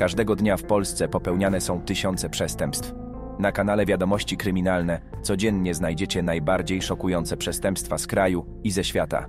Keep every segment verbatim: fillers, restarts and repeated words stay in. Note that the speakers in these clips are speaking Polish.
Każdego dnia w Polsce popełniane są tysiące przestępstw. Na kanale Wiadomości Kryminalne codziennie znajdziecie najbardziej szokujące przestępstwa z kraju i ze świata.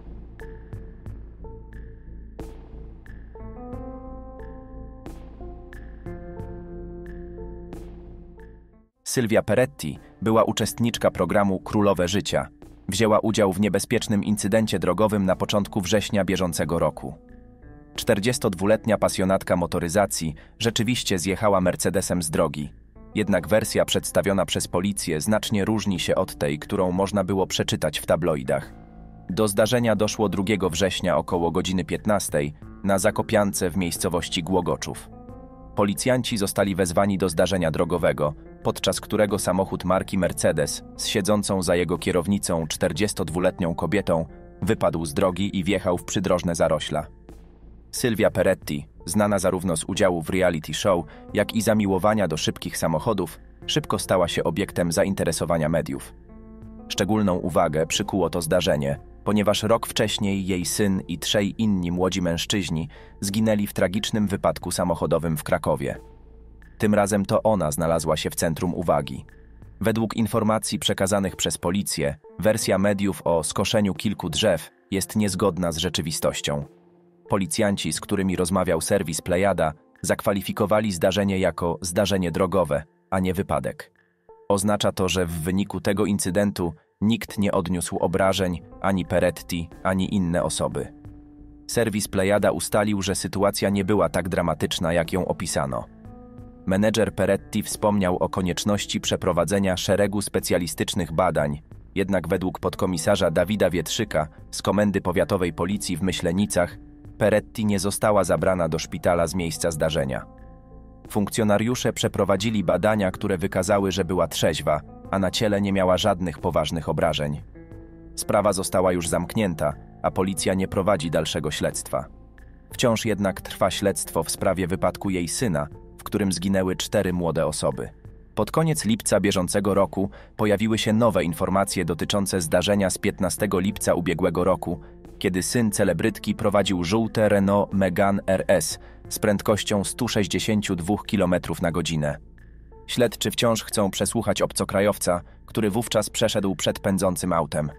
Sylwia Peretti była uczestniczka programu Królowe Życia. Wzięła udział w niebezpiecznym incydencie drogowym na początku września bieżącego roku. czterdziestodwuletnia pasjonatka motoryzacji rzeczywiście zjechała Mercedesem z drogi. Jednak wersja przedstawiona przez policję znacznie różni się od tej, którą można było przeczytać w tabloidach. Do zdarzenia doszło drugiego września około godziny piętnastej na Zakopiance w miejscowości Głogoczów. Policjanci zostali wezwani do zdarzenia drogowego, podczas którego samochód marki Mercedes z siedzącą za jego kierownicą czterdziestodwuletnią kobietą wypadł z drogi i wjechał w przydrożne zarośla. Sylwia Peretti, znana zarówno z udziału w reality show, jak i zamiłowania do szybkich samochodów, szybko stała się obiektem zainteresowania mediów. Szczególną uwagę przykuło to zdarzenie, ponieważ rok wcześniej jej syn i trzej inni młodzi mężczyźni zginęli w tragicznym wypadku samochodowym w Krakowie. Tym razem to ona znalazła się w centrum uwagi. Według informacji przekazanych przez policję, wersja mediów o skoszeniu kilku drzew jest niezgodna z rzeczywistością. Policjanci, z którymi rozmawiał serwis Plejada, zakwalifikowali zdarzenie jako zdarzenie drogowe, a nie wypadek. Oznacza to, że w wyniku tego incydentu nikt nie odniósł obrażeń, ani Peretti, ani inne osoby. Serwis Plejada ustalił, że sytuacja nie była tak dramatyczna, jak ją opisano. Menedżer Peretti wspomniał o konieczności przeprowadzenia szeregu specjalistycznych badań, jednak według podkomisarza Dawida Wietrzyka z Komendy Powiatowej Policji w Myślenicach Peretti nie została zabrana do szpitala z miejsca zdarzenia. Funkcjonariusze przeprowadzili badania, które wykazały, że była trzeźwa, a na ciele nie miała żadnych poważnych obrażeń. Sprawa została już zamknięta, a policja nie prowadzi dalszego śledztwa. Wciąż jednak trwa śledztwo w sprawie wypadku jej syna, w którym zginęły cztery młode osoby. Pod koniec lipca bieżącego roku pojawiły się nowe informacje dotyczące zdarzenia z piętnastego lipca ubiegłego roku, kiedy syn celebrytki prowadził żółte Renault Megane R S z prędkością sto sześćdziesiąt dwa kilometry na godzinę. Śledczy wciąż chcą przesłuchać obcokrajowca, który wówczas przeszedł przed pędzącym autem.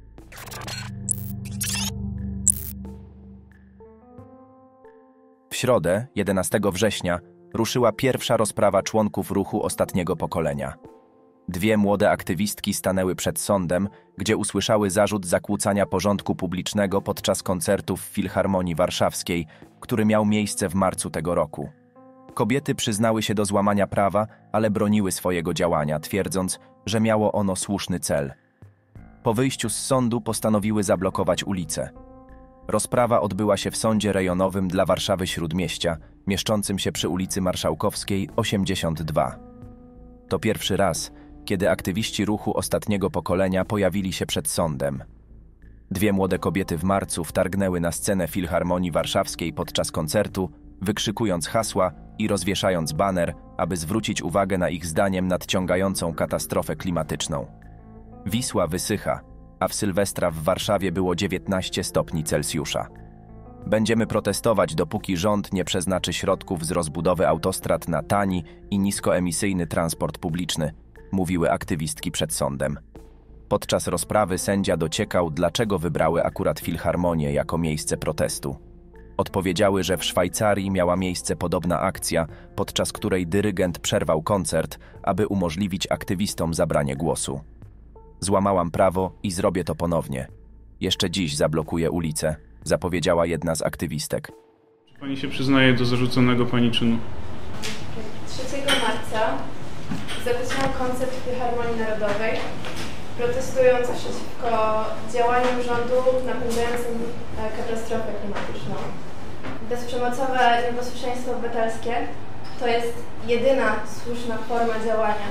W środę, jedenastego września, ruszyła pierwsza rozprawa członków ruchu ostatniego pokolenia. Dwie młode aktywistki stanęły przed sądem, gdzie usłyszały zarzut zakłócania porządku publicznego podczas koncertu w Filharmonii Warszawskiej, który miał miejsce w marcu tego roku. Kobiety przyznały się do złamania prawa, ale broniły swojego działania, twierdząc, że miało ono słuszny cel. Po wyjściu z sądu postanowiły zablokować ulicę. Rozprawa odbyła się w sądzie rejonowym dla Warszawy-Śródmieścia, mieszczącym się przy ulicy Marszałkowskiej osiemdziesiąt dwa. To pierwszy raz, kiedy aktywiści ruchu ostatniego pokolenia pojawili się przed sądem. Dwie młode kobiety w marcu wtargnęły na scenę Filharmonii Warszawskiej podczas koncertu, wykrzykując hasła i rozwieszając baner, aby zwrócić uwagę na ich zdaniem nadciągającą katastrofę klimatyczną. Wisła wysycha, a w Sylwestra w Warszawie było dziewiętnaście stopni Celsjusza. Będziemy protestować, dopóki rząd nie przeznaczy środków z rozbudowy autostrad na tani i niskoemisyjny transport publiczny, mówiły aktywistki przed sądem. Podczas rozprawy sędzia dociekał, dlaczego wybrały akurat Filharmonię jako miejsce protestu. Odpowiedziały, że w Szwajcarii miała miejsce podobna akcja, podczas której dyrygent przerwał koncert, aby umożliwić aktywistom zabranie głosu. Złamałam prawo i zrobię to ponownie. Jeszcze dziś zablokuję ulicę, zapowiedziała jedna z aktywistek. Czy pani się przyznaje do zarzuconego pani czynu? trzeciego marca zakończyłam koncert w Filharmonii Narodowej, protestując przeciwko działaniom rządu napędzającym katastrofę klimatyczną. Bezprzemocowe nieposłuszeństwo obywatelskie to jest jedyna słuszna forma działania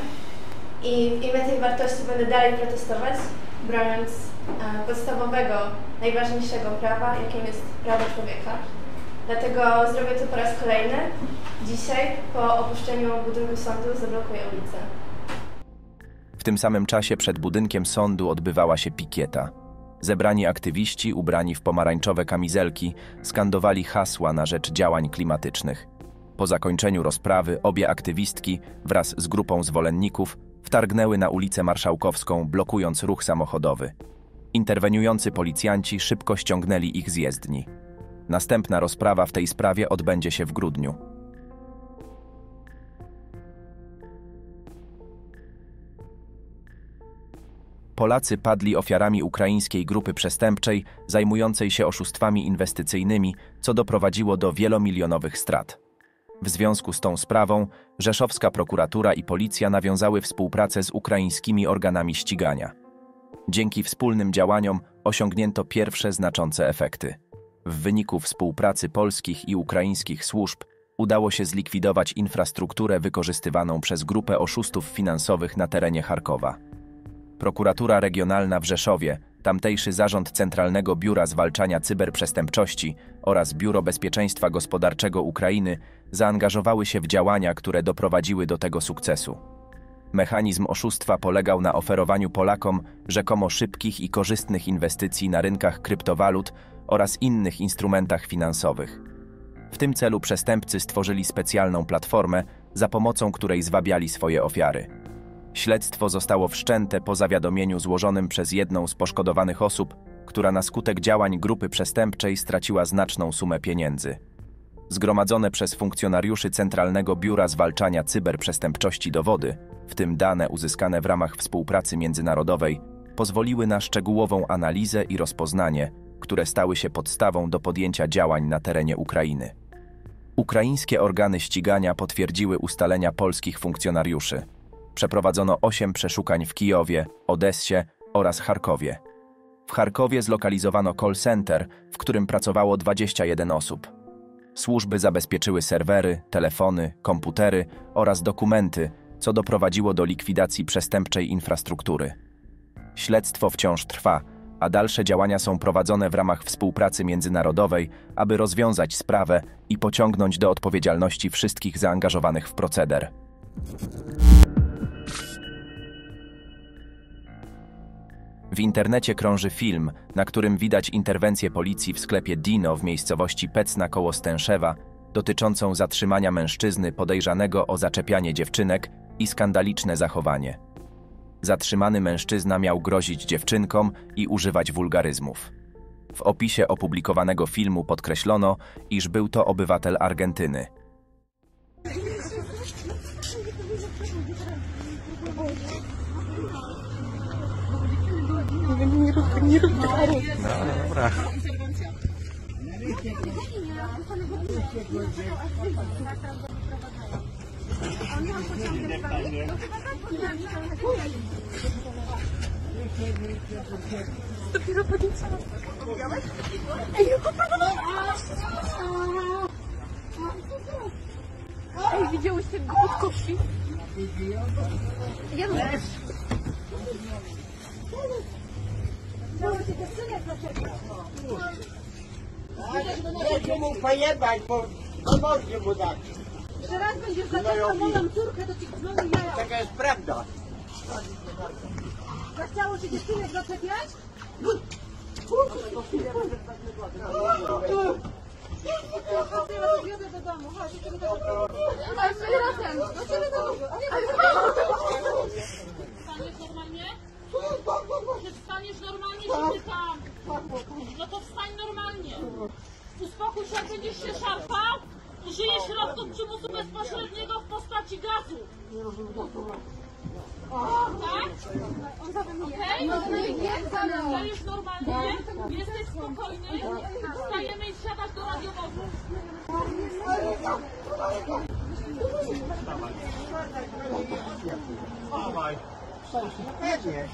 i w imię tej wartości będę dalej protestować, broniąc podstawowego, najważniejszego prawa, jakim jest prawo człowieka. Dlatego zrobię to po raz kolejny. Dzisiaj, po opuszczeniu budynku sądu, zablokuję ulicę. W tym samym czasie przed budynkiem sądu odbywała się pikieta. Zebrani aktywiści, ubrani w pomarańczowe kamizelki, skandowali hasła na rzecz działań klimatycznych. Po zakończeniu rozprawy obie aktywistki wraz z grupą zwolenników wtargnęły na ulicę Marszałkowską, blokując ruch samochodowy. Interweniujący policjanci szybko ściągnęli ich z jezdni. Następna rozprawa w tej sprawie odbędzie się w grudniu. Polacy padli ofiarami ukraińskiej grupy przestępczej zajmującej się oszustwami inwestycyjnymi, co doprowadziło do wielomilionowych strat. W związku z tą sprawą rzeszowska prokuratura i policja nawiązały współpracę z ukraińskimi organami ścigania. Dzięki wspólnym działaniom osiągnięto pierwsze znaczące efekty. W wyniku współpracy polskich i ukraińskich służb udało się zlikwidować infrastrukturę wykorzystywaną przez grupę oszustów finansowych na terenie Charkowa. Prokuratura Regionalna w Rzeszowie, tamtejszy Zarząd Centralnego Biura Zwalczania Cyberprzestępczości oraz Biuro Bezpieczeństwa Gospodarczego Ukrainy zaangażowały się w działania, które doprowadziły do tego sukcesu. Mechanizm oszustwa polegał na oferowaniu Polakom rzekomo szybkich i korzystnych inwestycji na rynkach kryptowalut oraz innych instrumentach finansowych. W tym celu przestępcy stworzyli specjalną platformę, za pomocą której zwabiali swoje ofiary. Śledztwo zostało wszczęte po zawiadomieniu złożonym przez jedną z poszkodowanych osób, która na skutek działań grupy przestępczej straciła znaczną sumę pieniędzy. Zgromadzone przez funkcjonariuszy Centralnego Biura Zwalczania Cyberprzestępczości dowody, w tym dane uzyskane w ramach współpracy międzynarodowej, pozwoliły na szczegółową analizę i rozpoznanie, które stały się podstawą do podjęcia działań na terenie Ukrainy. Ukraińskie organy ścigania potwierdziły ustalenia polskich funkcjonariuszy. Przeprowadzono osiem przeszukań w Kijowie, Odessie oraz Charkowie. W Charkowie zlokalizowano call center, w którym pracowało dwadzieścia jeden osób. Służby zabezpieczyły serwery, telefony, komputery oraz dokumenty, co doprowadziło do likwidacji przestępczej infrastruktury. Śledztwo wciąż trwa, a dalsze działania są prowadzone w ramach współpracy międzynarodowej, aby rozwiązać sprawę i pociągnąć do odpowiedzialności wszystkich zaangażowanych w proceder. W internecie krąży film, na którym widać interwencję policji w sklepie Dino w miejscowości Pecna koło Stęszewa, dotyczącą zatrzymania mężczyzny podejrzanego o zaczepianie dziewczynek i skandaliczne zachowanie. Zatrzymany mężczyzna miał grozić dziewczynkom i używać wulgaryzmów. W opisie opublikowanego filmu podkreślono, iż był to obywatel Argentyny. Nie rób, nie rób tego. No dobra. Dopiero podniosłam. Ej, Ej, widziałyście go pod kości? Ja również. Dajcie mu pojebać, bo pomogę mu dać. Jeszcze raz będziesz zaczepał moją córkę, to ci dzwoni jaja. Taka jest prawda. Zachciało się dziewczynek zaczepiać? Wiodę do domu, chodź, jeszcze do domu. Chodź, razem, do ciebie do domu. Wstaniesz normalnie? Czy wstaniesz normalnie, czy ty tam? No to wstań normalnie. Uspokój się, jak będziesz się szarpał, użyjesz środków przymusu bezpośredniego w postaci gazu. Tak? Okej? Wstajesz normalnie, jesteś spokojny, wstajemy i wsiadasz do radiowozu. Dawaj. Pewnie.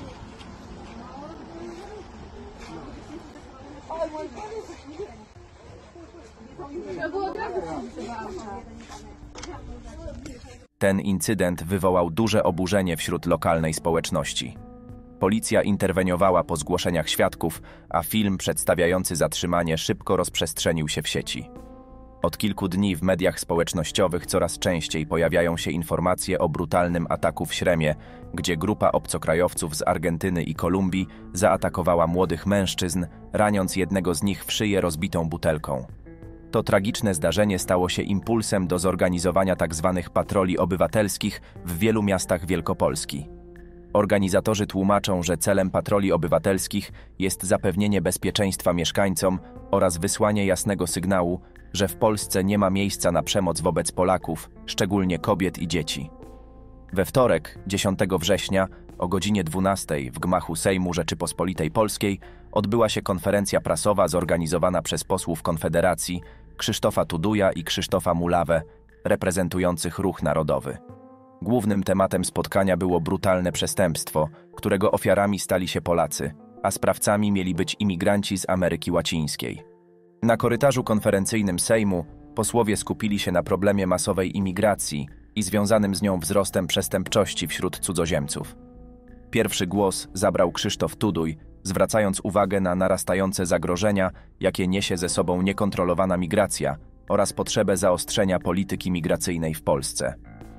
Ten incydent wywołał duże oburzenie wśród lokalnej społeczności. Policja interweniowała po zgłoszeniach świadków, a film przedstawiający zatrzymanie szybko rozprzestrzenił się w sieci. Od kilku dni w mediach społecznościowych coraz częściej pojawiają się informacje o brutalnym ataku w Śremie, gdzie grupa obcokrajowców z Argentyny i Kolumbii zaatakowała młodych mężczyzn, raniąc jednego z nich w szyję rozbitą butelką. To tragiczne zdarzenie stało się impulsem do zorganizowania tzw. patroli obywatelskich w wielu miastach Wielkopolski. Organizatorzy tłumaczą, że celem patroli obywatelskich jest zapewnienie bezpieczeństwa mieszkańcom oraz wysłanie jasnego sygnału, że w Polsce nie ma miejsca na przemoc wobec Polaków, szczególnie kobiet i dzieci. We wtorek, dziesiątego września, o godzinie dwunastej w gmachu Sejmu Rzeczypospolitej Polskiej odbyła się konferencja prasowa zorganizowana przez posłów Konfederacji Krzysztofa Tuduja i Krzysztofa Mulawę, reprezentujących Ruch Narodowy. Głównym tematem spotkania było brutalne przestępstwo, którego ofiarami stali się Polacy, a sprawcami mieli być imigranci z Ameryki Łacińskiej. Na korytarzu konferencyjnym Sejmu posłowie skupili się na problemie masowej imigracji i związanym z nią wzrostem przestępczości wśród cudzoziemców. Pierwszy głos zabrał Krzysztof Tuduj, zwracając uwagę na narastające zagrożenia, jakie niesie ze sobą niekontrolowana migracja oraz potrzebę zaostrzenia polityki migracyjnej w Polsce.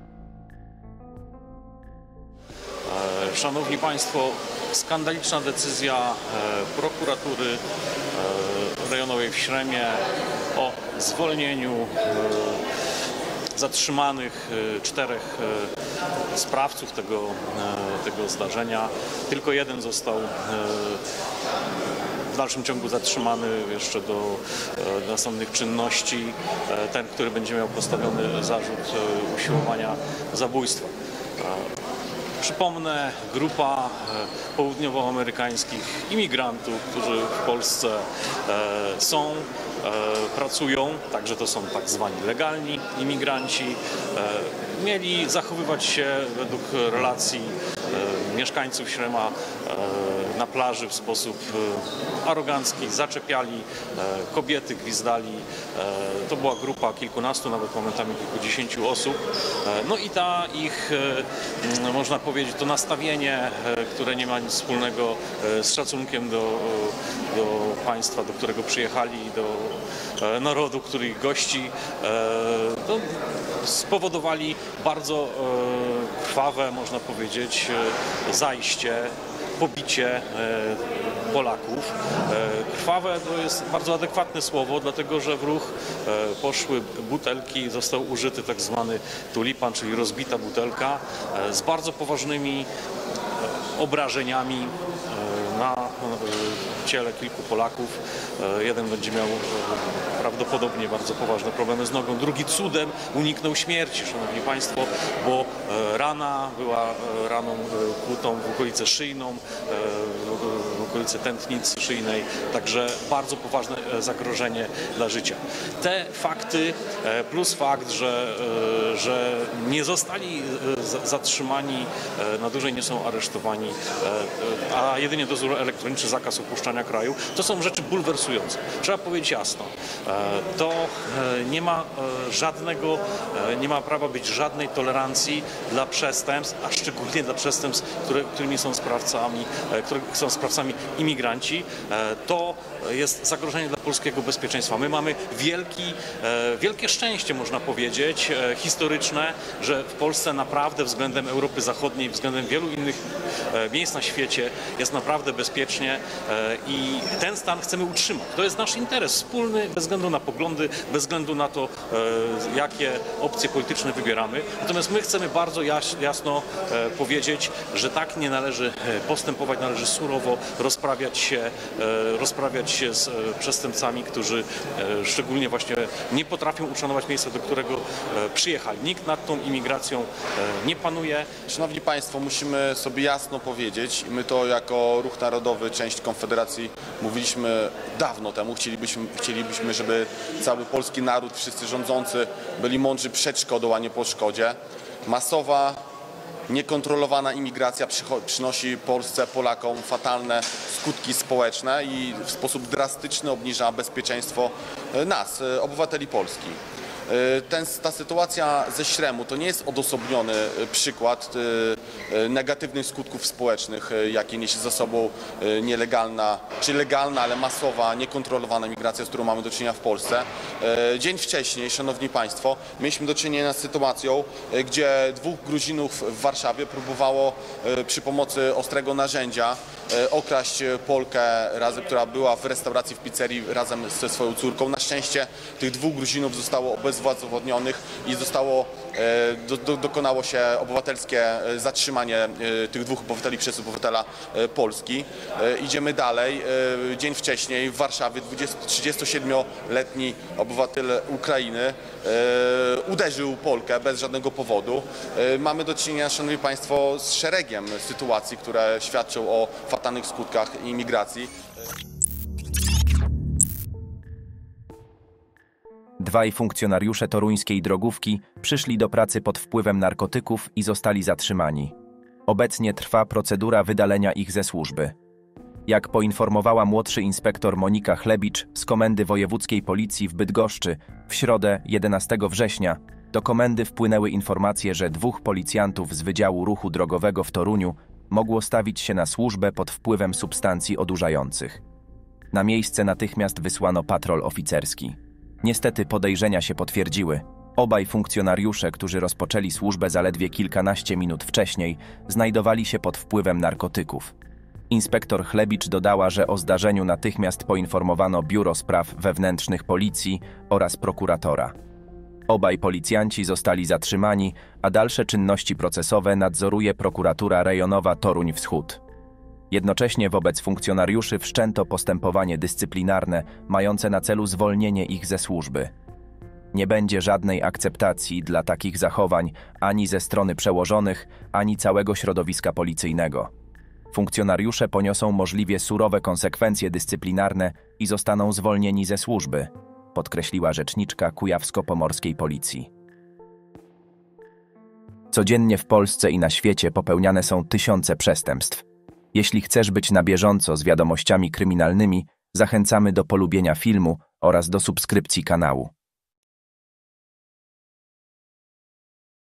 Szanowni Państwo, skandaliczna decyzja prokuratury rejonowej w Śremie o zwolnieniu zatrzymanych czterech sprawców tego, tego zdarzenia. Tylko jeden został w dalszym ciągu zatrzymany jeszcze do następnych czynności. Ten, który będzie miał postawiony zarzut usiłowania zabójstwa. Przypomnę, grupa południowoamerykańskich imigrantów, którzy w Polsce są, pracują, także to są tak zwani legalni imigranci, mieli zachowywać się według relacji mieszkańców Śrema na plaży w sposób arogancki, zaczepiali kobiety, gwizdali. To była grupa kilkunastu, nawet momentami kilkudziesięciu osób. No i ta ich, można powiedzieć, to nastawienie, które nie ma nic wspólnego z szacunkiem do, do państwa, do którego przyjechali, do narodu, który ich gości, to spowodowali bardzo krwawe, można powiedzieć, zajście, pobicie Polaków. Krwawe to jest bardzo adekwatne słowo, dlatego że w ruch poszły butelki, został użyty tak zwany tulipan, czyli rozbita butelka z bardzo poważnymi obrażeniami na ciele kilku Polaków. Jeden będzie miał prawdopodobnie bardzo poważne problemy z nogą, drugi cudem uniknął śmierci, Szanowni Państwo, bo rana była raną kłutą w okolicę szyjną, w okolicy tętnicy szyjnej, także bardzo poważne zagrożenie dla życia. Te fakty plus fakt, że, że nie zostali zatrzymani, na dłużej nie są aresztowani, a jedynie dozór elektroniczny, zakaz opuszczania kraju, to są rzeczy bulwersujące. Trzeba powiedzieć jasno, to nie ma żadnego, nie ma prawa być żadnej tolerancji dla przestępstw, a szczególnie dla przestępstw, które, którymi są sprawcami, które są sprawcami imigranci. To jest zagrożenie dla polskiego bezpieczeństwa. My mamy wielki, wielkie szczęście, można powiedzieć, historyczne, że w Polsce naprawdę względem Europy Zachodniej, względem wielu innych miejsc na świecie jest naprawdę bezpiecznie i ten stan chcemy utrzymać. To jest nasz interes wspólny, bez względu na poglądy, bez względu na to, jakie opcje polityczne wybieramy. Natomiast my chcemy bardzo jasno powiedzieć, że tak nie należy postępować, należy surowo rozprawiać się, rozprawiać się z przestępcami, którzy szczególnie właśnie nie potrafią uszanować miejsca, do którego przyjechali. Nikt nad tą imigracją nie panuje. Szanowni Państwo, musimy sobie jasno powiedzieć, my to jako Ruch Narodowy, część Konfederacji mówiliśmy dawno temu, chcielibyśmy, chcielibyśmy, żeby cały polski naród, wszyscy rządzący byli mądrzy przed szkodą, a nie po szkodzie. Masowa, niekontrolowana imigracja przynosi Polsce, Polakom fatalne skutki społeczne i w sposób drastyczny obniża bezpieczeństwo nas, obywateli Polski. Ten, ta sytuacja ze Śremu to nie jest odosobniony przykład negatywnych skutków społecznych, jakie niesie za sobą nielegalna, czy legalna, ale masowa, niekontrolowana migracja, z którą mamy do czynienia w Polsce. Dzień wcześniej, Szanowni Państwo, mieliśmy do czynienia z sytuacją, gdzie dwóch Gruzinów w Warszawie próbowało przy pomocy ostrego narzędzia okraść Polkę, razem, która była w restauracji w pizzerii razem ze swoją córką. Na szczęście tych dwóch Gruzinów zostało obezwładnionych i zostało, do, do, dokonało się obywatelskie zatrzymanie tych dwóch obywateli przez obywatela Polski. Idziemy dalej. Dzień wcześniej w Warszawie trzydziestosiedmioletni obywatel Ukrainy uderzył Polkę bez żadnego powodu. Mamy do czynienia, szanowni państwo, z szeregiem sytuacji, które świadczą o fatalnych skutkach imigracji. Dwaj funkcjonariusze toruńskiej drogówki przyszli do pracy pod wpływem narkotyków i zostali zatrzymani. Obecnie trwa procedura wydalenia ich ze służby. Jak poinformowała młodszy inspektor Monika Chlebicz z Komendy Wojewódzkiej Policji w Bydgoszczy, w środę jedenastego września do komendy wpłynęły informacje, że dwóch policjantów z Wydziału Ruchu Drogowego w Toruniu mogło stawić się na służbę pod wpływem substancji odurzających. Na miejsce natychmiast wysłano patrol oficerski. Niestety podejrzenia się potwierdziły. Obaj funkcjonariusze, którzy rozpoczęli służbę zaledwie kilkanaście minut wcześniej, znajdowali się pod wpływem narkotyków. Inspektor Chlebicz dodała, że o zdarzeniu natychmiast poinformowano Biuro Spraw Wewnętrznych Policji oraz prokuratora. Obaj policjanci zostali zatrzymani, a dalsze czynności procesowe nadzoruje prokuratura rejonowa Toruń Wschód. Jednocześnie wobec funkcjonariuszy wszczęto postępowanie dyscyplinarne mające na celu zwolnienie ich ze służby. Nie będzie żadnej akceptacji dla takich zachowań ani ze strony przełożonych, ani całego środowiska policyjnego. Funkcjonariusze poniosą możliwie surowe konsekwencje dyscyplinarne i zostaną zwolnieni ze służby, podkreśliła rzeczniczka Kujawsko-Pomorskiej Policji. Codziennie w Polsce i na świecie popełniane są tysiące przestępstw. Jeśli chcesz być na bieżąco z wiadomościami kryminalnymi, zachęcamy do polubienia filmu oraz do subskrypcji kanału.